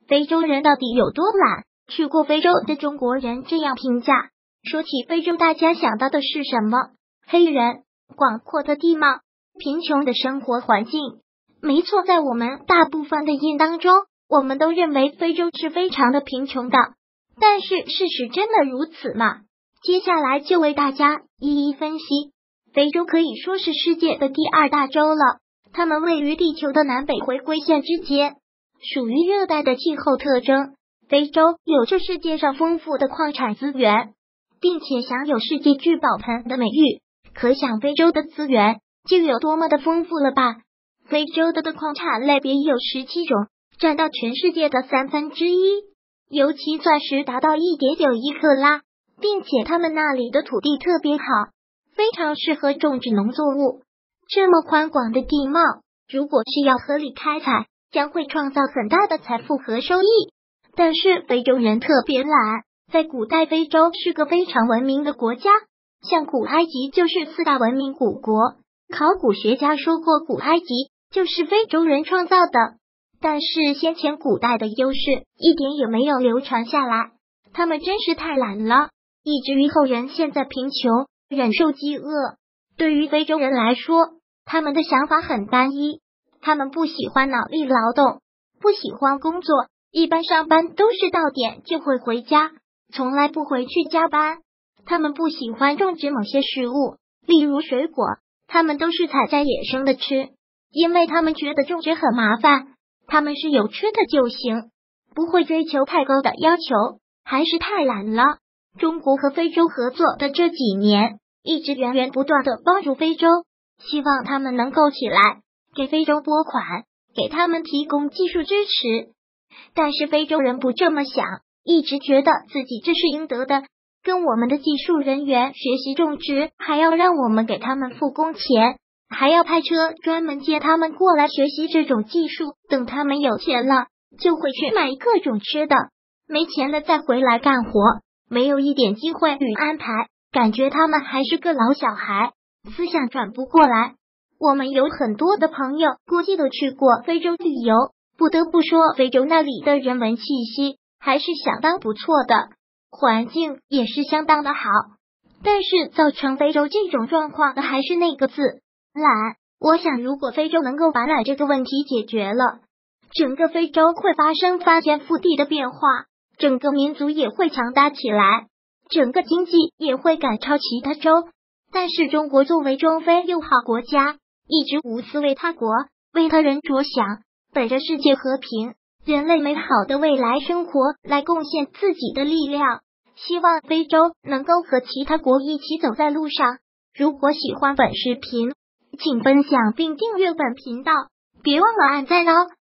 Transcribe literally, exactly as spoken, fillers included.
非洲人到底有多懒？去过非洲的中国人这样评价。说起非洲，大家想到的是什么？黑人、广阔的地貌、贫穷的生活环境。没错，在我们大部分的印当中，我们都认为非洲是非常的贫穷的。但是事实真的如此吗？接下来就为大家一一分析。非洲可以说是世界的第二大洲了，它们位于地球的南北回归线之间，属于热带的气候特征。非洲有着世界上丰富的矿产资源，并且享有世界聚宝盆的美誉，可想非洲的资源就有多么的丰富了吧。非洲的的矿产类别有十七种，占到全世界的三分之一，尤其钻石达到 一点九亿克拉，并且他们那里的土地特别好，非常适合种植农作物。这么宽广的地貌，如果是要合理开采，将会创造很大的财富和收益。但是非洲人特别懒，在古代非洲是个非常文明的国家，像古埃及就是四大文明古国。考古学家说过，古埃及就是非洲人创造的，但是先前古代的优势一点也没有流传下来，他们真是太懒了，以至于后人现在贫穷，忍受饥饿。对于非洲人来说，他们的想法很单一，他们不喜欢脑力劳动，不喜欢工作，一般上班都是到点就会回家，从来不回去加班。他们不喜欢种植某些食物，例如水果，他们都是采摘野生的吃，因为他们觉得种植很麻烦，他们是有吃的就行，不会追求太高的要求，还是太懒了。中国和非洲合作的这几年，一直源源不断的帮助非洲，希望他们能够起来，给非洲拨款，给他们提供技术支持。但是非洲人不这么想，一直觉得自己这是应得的，跟我们的技术人员学习种植，还要让我们给他们付工钱，还要派车专门接他们过来学习这种技术，等他们有钱了，就会去买各种吃的，没钱了再回来干活，没有一点机会与安排，感觉他们还是个老小孩，思想转不过来。我们有很多的朋友估计都去过非洲旅游，不得不说非洲那里的人文气息还是相当不错的，环境也是相当的好。但是造成非洲这种状况的还是那个字，懒。我想如果非洲能够把懒这个问题解决了，整个非洲会发生翻天覆地的变化，整个民族也会强大起来，整个经济也会赶超其他州。但是中国作为中非友好国家，一直无私为他国为他人着想，本着世界和平、人类美好的未来生活来贡献自己的力量，希望非洲能够和其他国一起走在路上。如果喜欢本视频，请分享并订阅本频道，别忘了按赞哦。